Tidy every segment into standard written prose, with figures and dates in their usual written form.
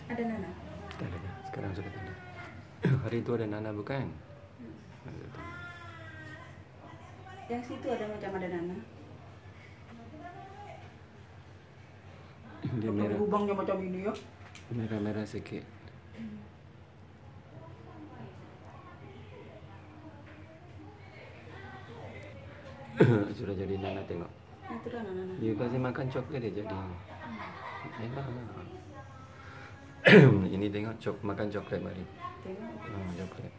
Ada Nana? Tak ada. Sekarang sudah tak ada. Hari itu ada Nana bukan? Yang situ ada macam ada Nana. Dia merah. Lubangnya macam ini ya. Merah-merah sikit. Sudah jadi Nana tengok. Itu dah Nana. Dia kasih makan coklat dia jadi. Enak lah. Ini tengok makan coklat mari. Tengok. Coklat.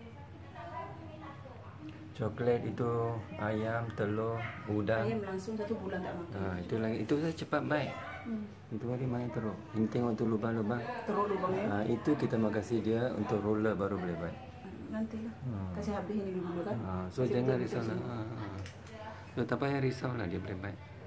Coklat itu ayam, telur, udang. Ayam langsung 1 bulan tak makan. Itu saya cepat baik. Itu hari main teruk. Ini tengok tu lubang-lubang. Teruk lubangnya. Itu kita mau kasih dia untuk roller baru boleh baik. Nantilah. Kasih habis ini dulu kan. So jangan risau lah. So tak payah risau lah dia boleh baik.